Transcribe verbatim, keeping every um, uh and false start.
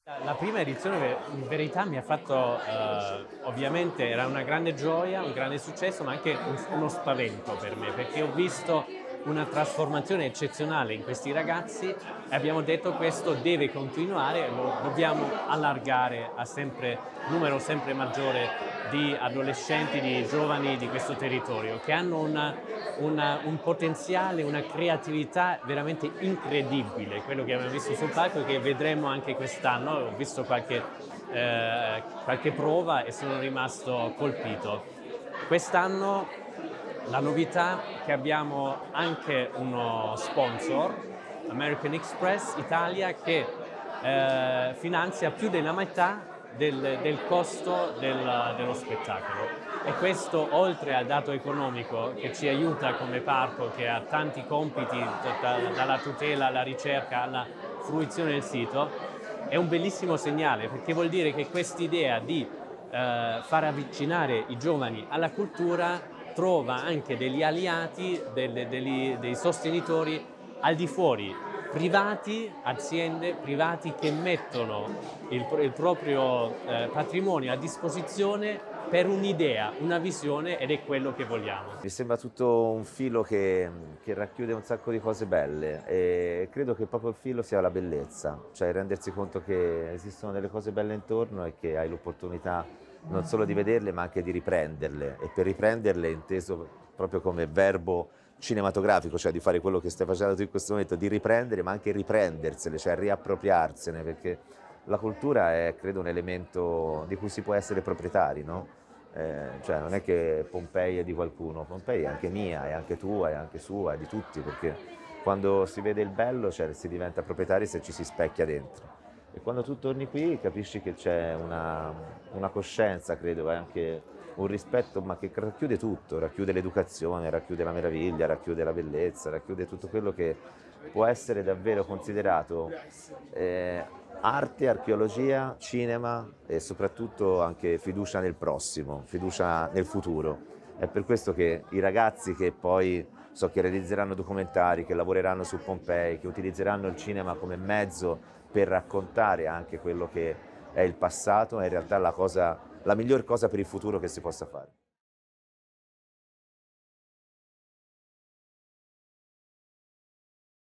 La prima edizione in verità mi ha fatto, eh, ovviamente era una grande gioia, un grande successo, ma anche un- uno spavento per me, perché ho visto una trasformazione eccezionale in questi ragazzi e abbiamo detto questo deve continuare, lo dobbiamo allargare a sempre, numero sempre maggiore di adolescenti, di giovani di questo territorio, che hanno una, una- un potenziale, una creatività veramente incredibile, quello che abbiamo visto sul palco e che vedremo anche quest'anno. Ho visto qualche, eh, qualche prova e sono rimasto colpito. Quest'anno la novità è che abbiamo anche uno sponsor, American Express Italia, che eh, finanzia più della metà del, del costo del- dello spettacolo. E questo, oltre al dato economico che ci aiuta come parco, che ha tanti compiti, da- dalla tutela alla ricerca alla fruizione del sito, è un bellissimo segnale, perché vuol dire che quest'idea di eh, far avvicinare i giovani alla cultura trova anche degli aliati, delle- degli- dei sostenitori al di fuori, privati, aziende privati che mettono il, il proprio eh, patrimonio a disposizione per un'idea, una visione, ed è quello che vogliamo. Mi sembra tutto un filo che, che racchiude un sacco di cose belle e credo che proprio il filo sia la bellezza, cioè rendersi conto che esistono delle cose belle intorno e che hai l'opportunità non solo di vederle ma anche di riprenderle, e per riprenderle inteso proprio come verbo cinematografico, cioè di fare quello che stai facendo tu in questo momento, di riprendere ma anche riprendersele, cioè riappropriarsene, perché la cultura è credo un elemento di cui si può essere proprietari, no? Eh, cioè non è che Pompei è di qualcuno, Pompei è anche mia, è anche tua, è anche sua, è di tutti, perché quando si vede il bello, cioè, si diventa proprietari se ci si specchia dentro. E quando tu torni qui capisci che c'è una, una coscienza, credo, e anche un rispetto, ma che racchiude tutto, racchiude l'educazione, racchiude la meraviglia, racchiude la bellezza, racchiude tutto quello che può essere davvero considerato eh, arte, archeologia, cinema e soprattutto anche fiducia nel prossimo, fiducia nel futuro. È per questo che i ragazzi che poi so che realizzeranno documentari, che lavoreranno su Pompei, che utilizzeranno il cinema come mezzo per raccontare anche quello che è il passato, è in realtà la cosa, la miglior cosa per il futuro che si possa fare.